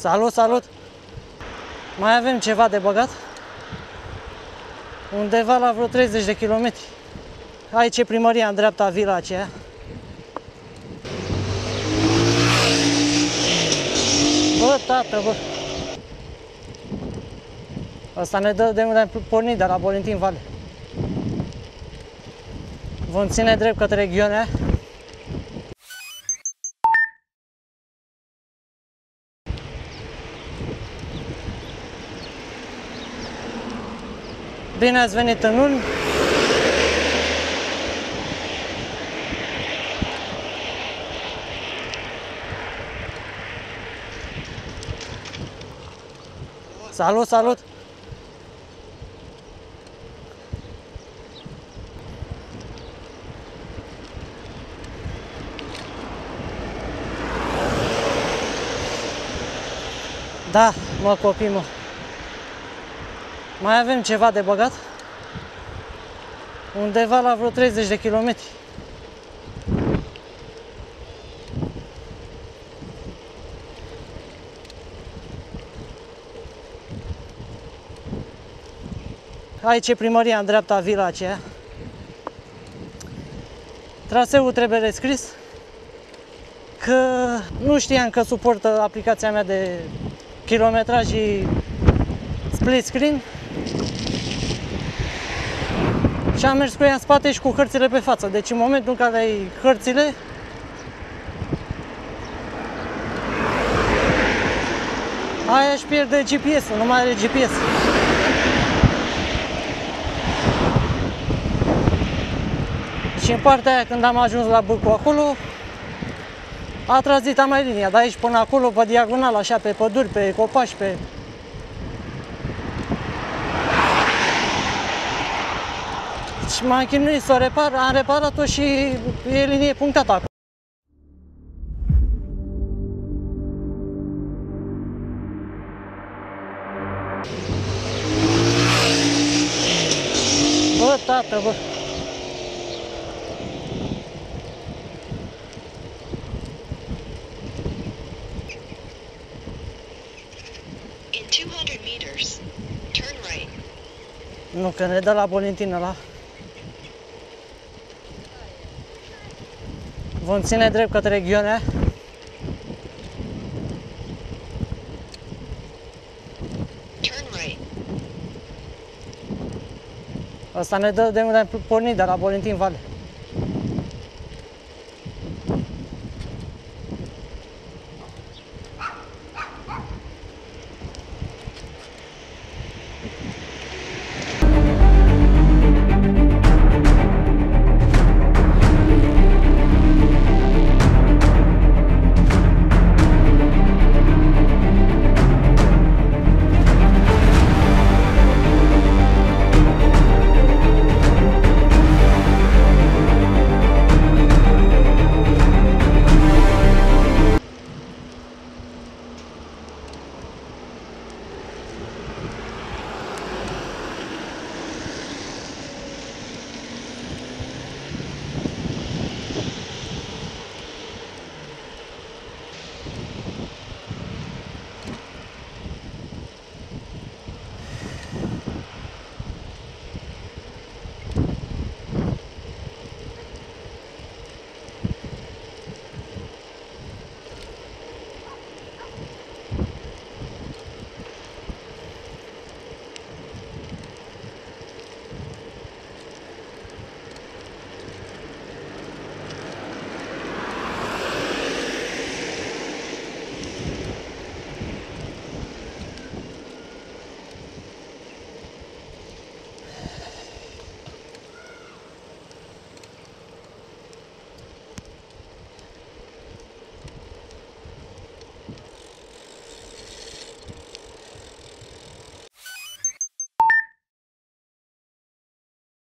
Salut, salut! Mai avem ceva de băgat? Undeva la vreo 30 de kilometri. Aici e primăria, în dreapta, vila aceea. Bă, tată, bă! Asta ne dă de unde am pornit, de la Bolintin Vale. Vom ține drept către regiunea. Bine ați venit în Ulm. Salut, salut! Da, mă, copii, mă. Mai avem ceva de băgat? Undeva la vreo 30 de kilometri. Aici e primăria, în dreapta, vila aceea. Traseul trebuie rescris, că nu știam că suportă aplicația mea de kilometraj și split screen. Și am mers cu ea în spate și cu hărțile pe față. Deci în momentul în care ai hărțile, aia își pierde GPS-ul, nu mai are GPS. Și în partea aia, când am ajuns la Bârcu acolo, a tras dita mai linia, de aici până acolo, pe diagonal, așa, pe păduri, pe copaci, pe... Și m-am chinuit să o repar, am reparat-o și e linie punctată acolo. Bă, tată, bă! In 200 meters, turn right. Nu, că ne dă la Bolintin ăla. Vom ține drept către regiunea. Turn right. Asta ne dă de unde am pornit, de la Bolintin Vale.